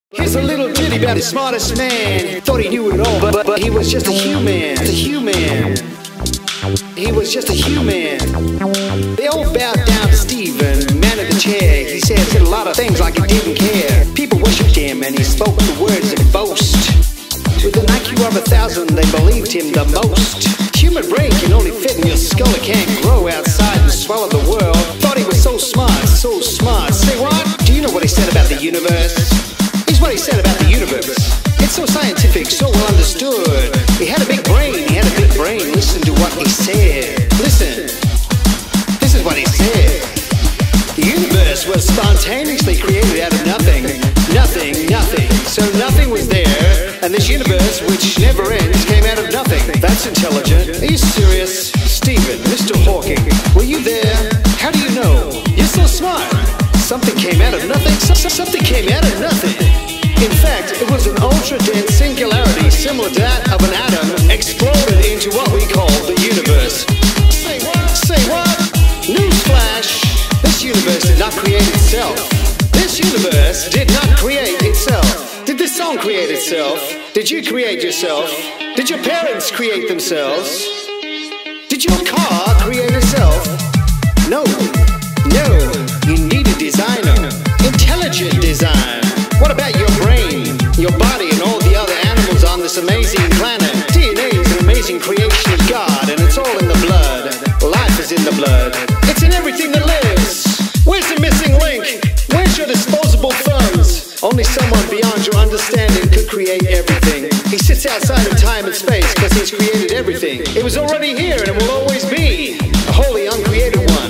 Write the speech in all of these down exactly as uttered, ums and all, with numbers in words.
Here's a little ditty about the smartest man. Thought he knew it all, but, but he was just a human. A human. He was just a human. They all bowed down to Stephen, man of the chair. He said, said a lot of things like he didn't care. People worshipped him and he spoke the words of boast. With an I Q of a thousand, they believed him the most. Human brain can only fit in your skull. It can't grow outside and swallow the world. Thought he was so smart, so smart. Say what? Do you know what he said about the universe? Here's what he said about the universe. It's so scientific, so well understood. He had a big brain, he had a big brain. Listen to what he said. Listen. This is what he said. The universe was spontaneously created out of nothing. Nothing, nothing. So nothing was there, and this universe, which never ends, came out of nothing. That's intelligent. Are you serious? Stephen, Mister Hawking, were you there? How do you know? You're so smart. Something came out of nothing. Something came out of nothing. In fact, it was an ultra-dense singularity similar to that of an atom exploded into what we call the universe. Say what? Say what? Newsflash! This universe did not create itself. This universe did not create itself. Did this song create itself? Did you create yourself? Did your parents create themselves? Did your car create itself? No. No. You need a designer. Intelligent design. What about your brain, your body, and all the other animals on this amazing planet? D N A is an amazing creation of God, and it's all in the blood. Life is in the blood. It's in everything that lives. Where's the missing link? Where's your disposable thumbs? Only someone beyond your understanding could create everything. He sits outside of time and space because he's created everything. It was already here and it will always be. A holy, uncreated one.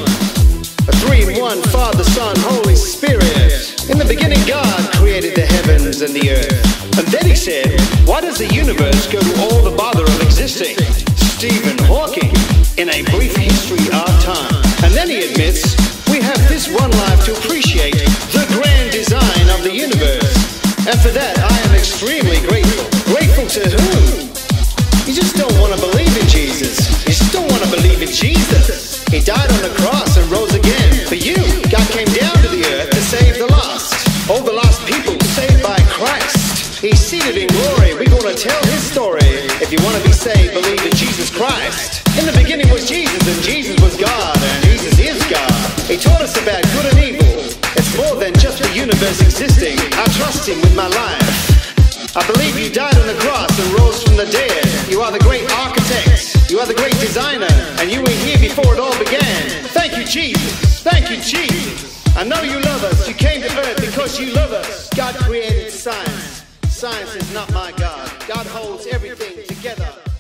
A three-in-one, Father, Son, Holy Spirit. In the beginning, God created the heavens and the earth. And then he said, why does the universe go to all the bother of existing? Stephen Hawking, in a brief history of time. And then he admits, we have this one life to appreciate the grand design of the universe. And for that, I am extremely grateful. Grateful to whom? You just don't want to believe in Jesus. You just don't want to believe in Jesus. He died on the cross and rose again for you. God came down to the earth to save the lost. All the lost people saved by Christ. He's seated in glory. We're going to tell his story. If you want to be saved, believe in Jesus Christ. In the beginning was Jesus, and Jesus was God, and Jesus is God. He taught us about good and evil. It's more than just the universe existing. I trust him with my life. I believe you died on the cross and rose from the dead. You are the great architect. You are the great designer. And you were here before it all began. Thank you, Jesus. Thank you, Jesus. I know you love us. You came to earth because you love us. God created science. Science is not my God. God holds everything together.